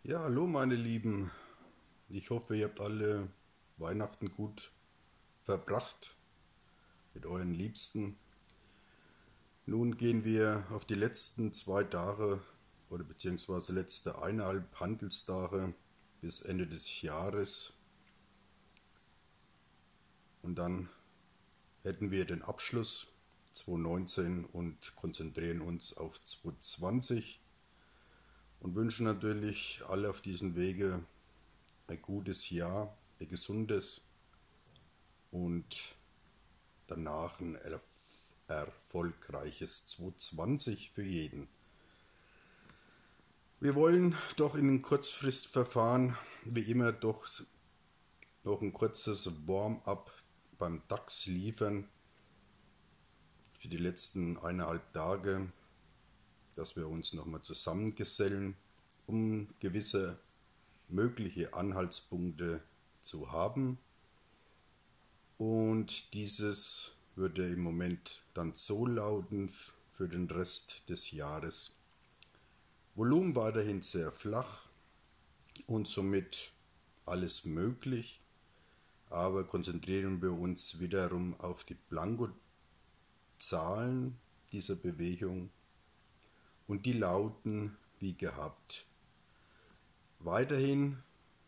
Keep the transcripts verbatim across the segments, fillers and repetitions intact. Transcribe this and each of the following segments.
Ja, hallo meine Lieben. Ich hoffe, ihr habt alle Weihnachten gut verbracht mit euren Liebsten. Nun gehen wir auf die letzten zwei Tage oder beziehungsweise letzte eineinhalb Handelstage bis Ende des Jahres und dann hätten wir den Abschluss zwanzig neunzehn und konzentrieren uns auf zwanzig zwanzig und wünschen natürlich alle auf diesem Wege ein gutes Jahr, ein gesundes und danach ein erf erfolgreiches zwanzig zwanzig für jeden. Wir wollen doch in einem Kurzfristverfahren wie immer doch noch ein kurzes Warm-up beim DAX liefern für die letzten eineinhalb Tage, dass wir uns nochmal zusammengesellen, um gewisse mögliche Anhaltspunkte zu haben. Und dieses würde im Moment dann so lauten für den Rest des Jahres. Volumen weiterhin sehr flach und somit alles möglich, aber konzentrieren wir uns wiederum auf die Blanko-Zahlen dieser Bewegung und die lauten wie gehabt. Weiterhin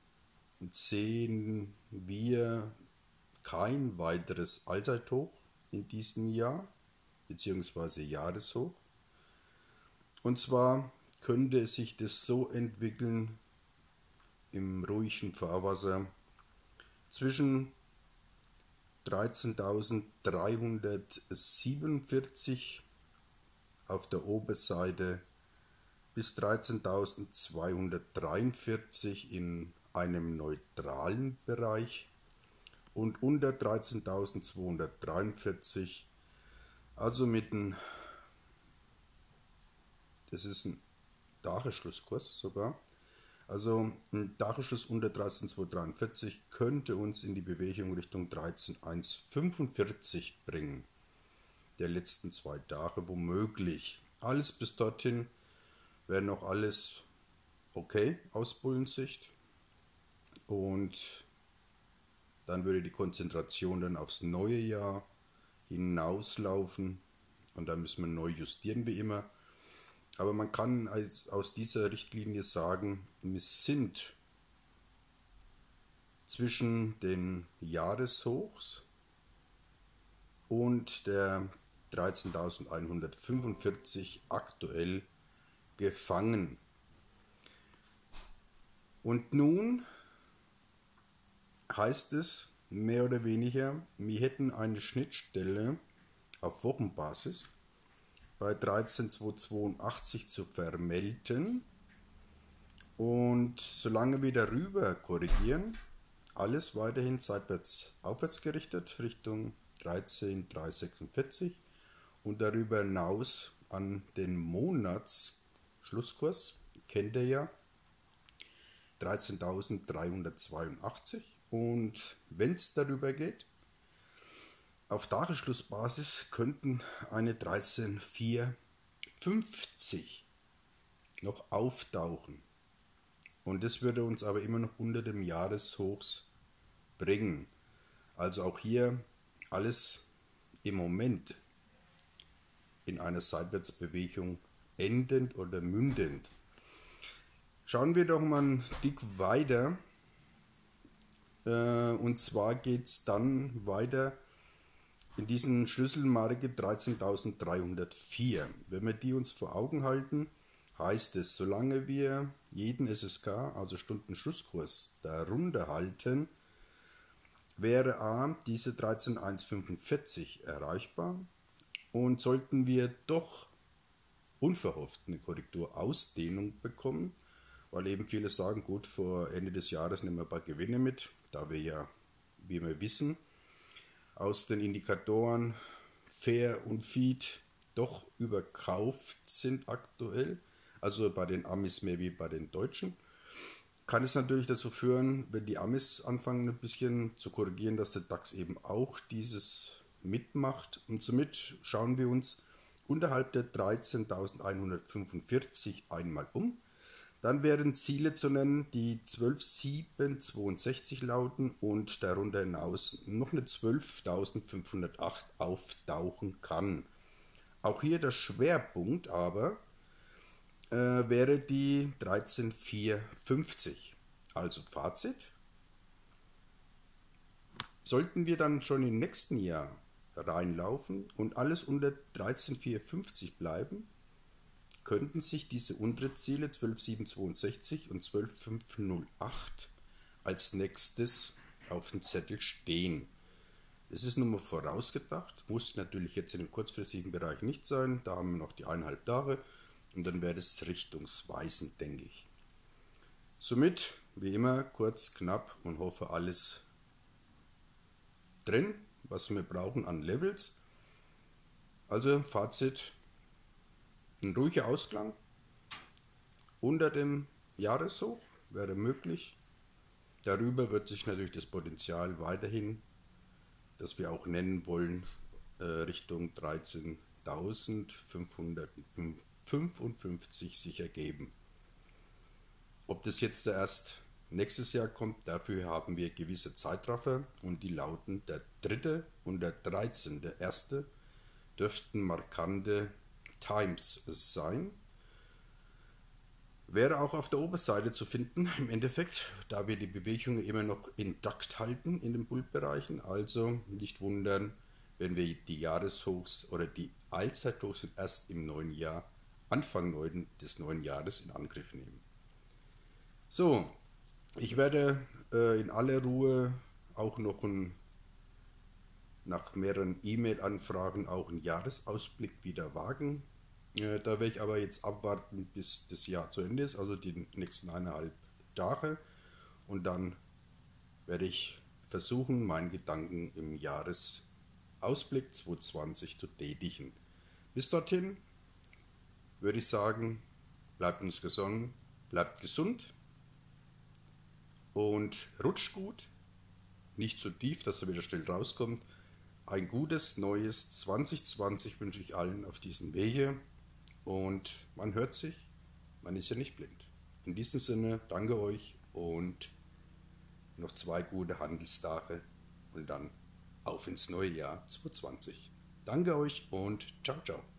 sehen wir kein weiteres Allzeithoch in diesem Jahr, beziehungsweise Jahreshoch. Und zwar könnte sich das so entwickeln im ruhigen Fahrwasser zwischen dreizehntausenddreihundertsiebenundvierzig auf der Oberseite bis dreizehntausendzweihundertdreiundvierzig in einem neutralen Bereich und unter dreizehntausendzweihundertdreiundvierzig, also mit einem, das ist ein Tagesschlusskurs sogar, also ein Tagesschluss unter dreizehntausendzweihundertdreiundvierzig könnte uns in die Bewegung Richtung dreizehntausendzweihundertfünfundvierzig bringen, der letzten zwei Tage womöglich. Alles bis dorthin wäre noch alles okay aus Bullensicht und dann würde die Konzentration dann aufs neue Jahr hinauslaufen und dann müssen wir neu justieren wie immer. Aber man kann als, aus dieser Richtlinie sagen, wir sind zwischen den Jahreshochs und der dreizehntausendeinhundertfünfundvierzig aktuell gefangen. Und nun heißt es mehr oder weniger, wir hätten eine Schnittstelle auf Wochenbasis bei dreizehntausendzweihundertzweiundachtzig zu vermelden und solange wir darüber korrigieren, alles weiterhin seitwärts aufwärts gerichtet Richtung dreizehntausenddreihundertsechsundvierzig und darüber hinaus an den Monatsschlusskurs, kennt ihr ja, dreizehntausenddreihundertzweiundachtzig. Und wenn es darüber geht, auf Tagesschlussbasis könnten eine dreizehntausendvierhundertfünfzig noch auftauchen. Und das würde uns aber immer noch unter dem Jahreshochs bringen. Also auch hier alles im Moment in einer Seitwärtsbewegung endend oder mündend. Schauen wir doch mal einen Tick weiter. Und zwar geht es dann weiter in diesen Schlüsselmarke dreizehntausenddreihundertvier. Wenn wir die uns vor Augen halten, heißt es, solange wir jeden S S K, also Stundenschlusskurs, darunter halten, wäre A, diese dreizehntausendzweihundertfünfundvierzig erreichbar und sollten wir doch unverhofft eine Korrekturausdehnung bekommen, weil eben viele sagen, gut, vor Ende des Jahres nehmen wir ein paar Gewinne mit, da wir ja, wie wir wissen, aus den Indikatoren Fair und Feed doch überkauft sind aktuell, also bei den Amis mehr wie bei den Deutschen, kann es natürlich dazu führen, wenn die Amis anfangen ein bisschen zu korrigieren, dass der DAX eben auch dieses mitmacht und somit schauen wir uns unterhalb der dreizehntausendeinhundertfünfundvierzig einmal um. Dann wären Ziele zu nennen, die zwölf sieben zweiundsechzig lauten und darunter hinaus noch eine zwölftausendfünfhundertacht auftauchen kann. Auch hier der Schwerpunkt aber äh, wäre die dreizehntausendvierhundertfünfzig. Also Fazit: Sollten wir dann schon im nächsten Jahr reinlaufen und alles unter dreizehntausendvierhundertfünfzig bleiben, könnten sich diese unteren Ziele zwölf sieben zweiundsechzig und zwölf fünfhundertacht als nächstes auf dem Zettel stehen. Es ist nun mal vorausgedacht, muss natürlich jetzt in dem kurzfristigen Bereich nicht sein, da haben wir noch die eineinhalb Tage und dann wäre es richtungsweisend, denke ich. Somit, wie immer, kurz, knapp und hoffe alles drin, was wir brauchen an Levels. Also Fazit: Ein ruhiger Ausklang unter dem Jahreshoch wäre möglich. Darüber wird sich natürlich das Potenzial weiterhin, das wir auch nennen wollen, äh, Richtung dreizehntausendfünfhundertfünfundfünfzig sich ergeben. Ob das jetzt erst nächstes Jahr kommt, dafür haben wir gewisse Zeitraffer und die lauten: Der dritte und der dreizehnte erste dürften markante Times sein. Wäre auch auf der Oberseite zu finden, im Endeffekt, da wir die Bewegungen immer noch intakt halten in den Bullbereichen. Also nicht wundern, wenn wir die Jahreshochs oder die Allzeithochs erst im neuen Jahr, Anfang des neuen Jahres in Angriff nehmen. So, ich werde äh, in aller Ruhe auch noch ein, nach mehreren E-Mail-Anfragen auch einen Jahresausblick wieder wagen. Äh, da werde ich aber jetzt abwarten, bis das Jahr zu Ende ist, also die nächsten eineinhalb Tage. Und dann werde ich versuchen, meinen Gedanken im Jahresausblick zwanzig zwanzig zu tätigen. Bis dorthin würde ich sagen, bleibt uns gesonnen, bleibt gesund und rutscht gut, nicht zu tief, dass er wieder schnell rauskommt. Ein gutes neues zwanzig zwanzig wünsche ich allen auf diesem Wege und man hört sich, man ist ja nicht blind. In diesem Sinne, danke euch und noch zwei gute Handelstage und dann auf ins neue Jahr zwanzig zwanzig. Danke euch und ciao, ciao.